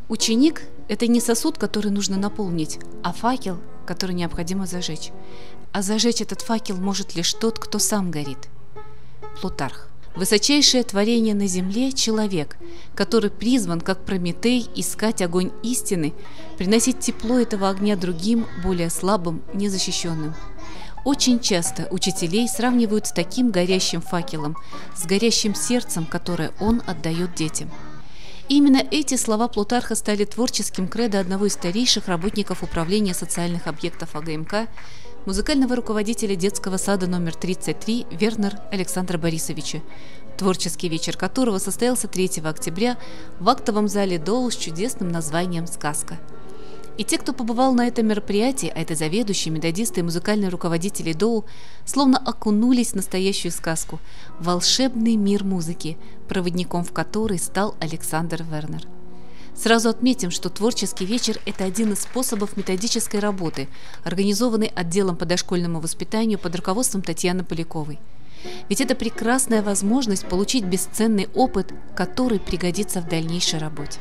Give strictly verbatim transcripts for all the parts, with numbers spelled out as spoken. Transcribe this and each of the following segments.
Ученик – это не сосуд, который нужно наполнить, а факел, который необходимо зажечь. А зажечь этот факел может лишь тот, кто сам горит. Плутарх. Высочайшее творение на земле – человек, который призван, как Прометей, искать огонь истины, приносить тепло этого огня другим, более слабым, незащищенным. Очень часто учителей сравнивают с таким горящим факелом, с горящим сердцем, которое он отдает детям. Именно эти слова Плутарха стали творческим кредо одного из старейших работников управления социальных объектов А Г М К, музыкального руководителя детского сада номер тридцать три Вернера Александра Борисовича, творческий вечер которого состоялся третьего октября в актовом зале ДОУ с чудесным названием «Сказка». И те, кто побывал на этом мероприятии, а это заведующие, методисты и музыкальные руководители ДОУ, словно окунулись в настоящую сказку, в волшебный мир музыки, проводником в который стал Александр Вернер. Сразу отметим, что творческий вечер – это один из способов методической работы, организованный отделом по дошкольному воспитанию под руководством Татьяны Поляковой. Ведь это прекрасная возможность получить бесценный опыт, который пригодится в дальнейшей работе.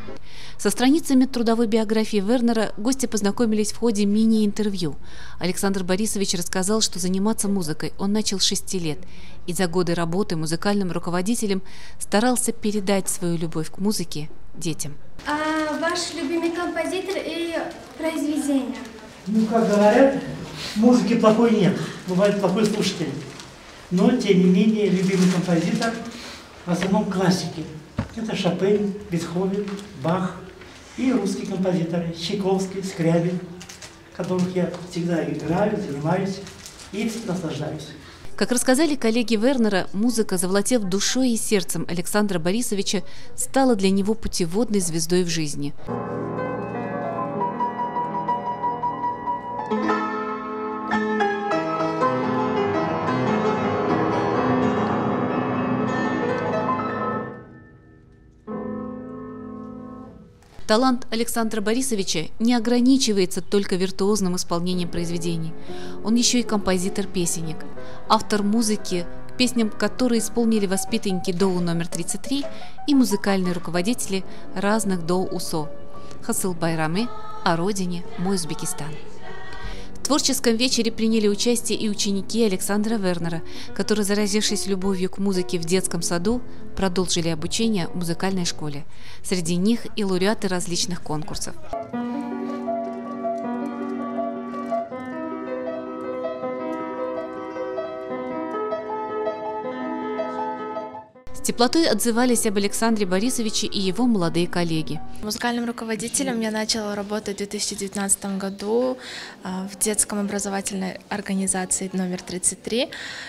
Со страницами трудовой биографии Вернера гости познакомились в ходе мини-интервью. Александр Борисович рассказал, что заниматься музыкой он начал с шести лет и за годы работы музыкальным руководителем старался передать свою любовь к музыке детям. А ваш любимый композитор и произведение? Ну, как говорят, музыки плохой нет, бывает плохой слушатель. Но, тем не менее, любимый композитор в основном классики. Это Шопен, Бетховен, Бах и русские композиторы Чайковский, Скрябин, которых я всегда играю, занимаюсь и наслаждаюсь. Как рассказали коллеги Вернера, музыка, завладев душой и сердцем Александра Борисовича, стала для него путеводной звездой в жизни. Талант Александра Борисовича не ограничивается только виртуозным исполнением произведений. Он еще и композитор-песенник, автор музыки, песням которые исполнили воспитанники ДОУ номер тридцать три и музыкальные руководители разных ДОУ УСО «Хасыл Байрамы», «О родине», «Мой Узбекистан». В творческом вечере приняли участие и ученики Александра Вернера, которые, заразившись любовью к музыке в детском саду, продолжили обучение в музыкальной школе. Среди них и лауреаты различных конкурсов. С теплотой отзывались об Александре Борисовиче и его молодые коллеги. Музыкальным руководителем я начала работать в две тысячи девятнадцатом году в детском образовательной организации номер тридцать три.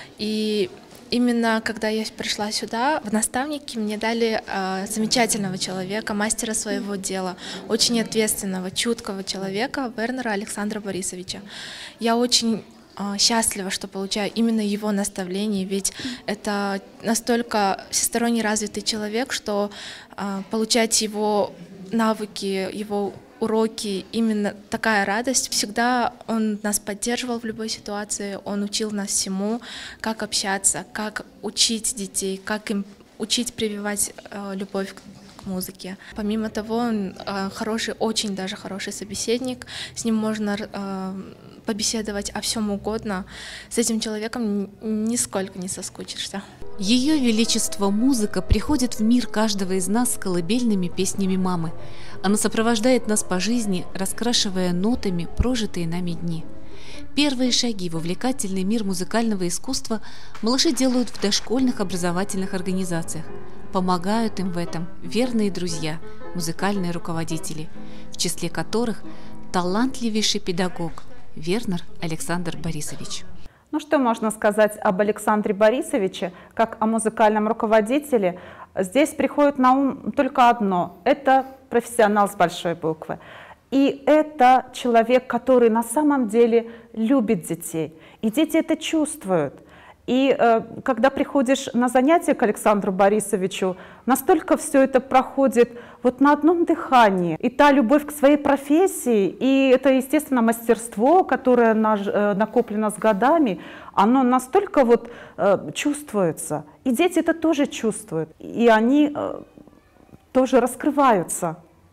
И именно когда я пришла сюда, в наставники мне дали замечательного человека, мастера своего дела, очень ответственного, чуткого человека Вернера Александра Борисовича. Я очень счастлива, что получаю именно его наставление, ведь это настолько всесторонне развитый человек, что э, получать его навыки, его уроки, именно такая радость. Всегда он нас поддерживал в любой ситуации, он учил нас всему, как общаться, как учить детей, как им учить прививать э, любовь к музыке. Помимо того, он э, хороший, очень даже хороший собеседник, с ним можно э, побеседовать о всем угодно. С этим человеком нисколько не соскучишься. Ее величество музыка приходит в мир каждого из нас с колыбельными песнями мамы. Она сопровождает нас по жизни, раскрашивая нотами прожитые нами дни. Первые шаги в увлекательный мир музыкального искусства малыши делают в дошкольных образовательных организациях. Помогают им в этом верные друзья, музыкальные руководители, в числе которых талантливейший педагог Вернер Александр Борисович. Ну что можно сказать об Александре Борисовиче, как о музыкальном руководителе? Здесь приходит на ум только одно – это профессионал с большой буквы. И это человек, который на самом деле любит детей. И дети это чувствуют. И э, когда приходишь на занятия к Александру Борисовичу, настолько все это проходит вот на одном дыхании. И та любовь к своей профессии, и это, естественно, мастерство, которое наж, э, накоплено с годами, оно настолько вот э, чувствуется. И дети это тоже чувствуют. И они э, тоже раскрываются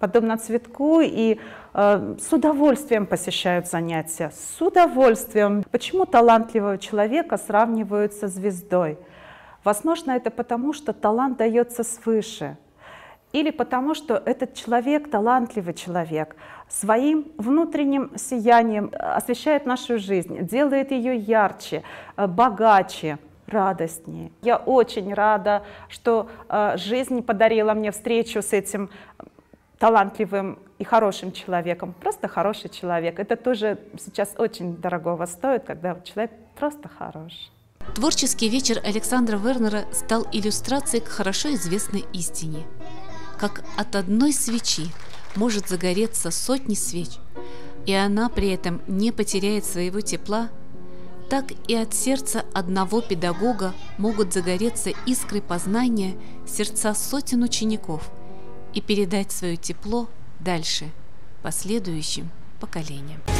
подобно цветку, и э, с удовольствием посещают занятия, с удовольствием. Почему талантливого человека сравнивают со звездой? Возможно, это потому, что талант дается свыше. Или потому, что этот человек, талантливый человек, своим внутренним сиянием освещает нашу жизнь, делает ее ярче, богаче, радостнее. Я очень рада, что жизнь подарила мне встречу с этим талантливым и хорошим человеком. Просто хороший человек. Это тоже сейчас очень дорогого стоит, когда человек просто хорош. Творческий вечер Александра Вернера стал иллюстрацией к хорошо известной истине. Как от одной свечи может загореться сотни свеч, и она при этом не потеряет своего тепла, так и от сердца одного педагога могут загореться искры познания сердца сотен учеников и передать свое тепло дальше последующим поколениям.